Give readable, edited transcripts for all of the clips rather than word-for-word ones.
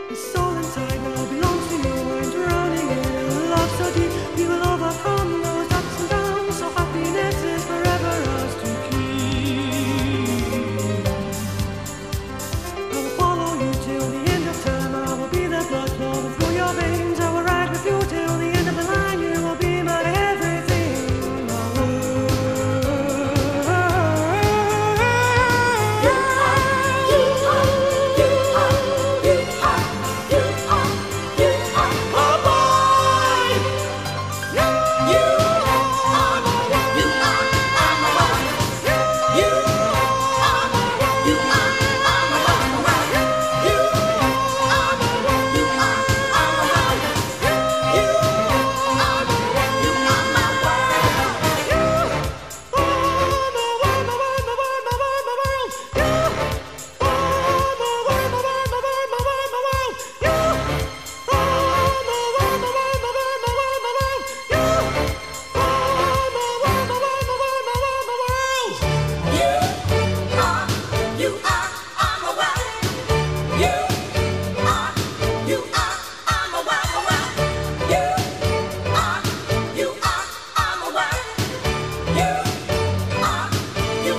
The soul inside now belongs to you. I'm drowning in love so deep. We will overcome those ups and downs. So happiness is forever ours to keep. I will follow you till the end of time. I will be the blood flowing through your veins. I will ride with you till the end of the line. You will be my everything, my world.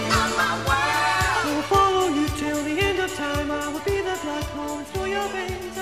Time I will be the blood flowing through your veins.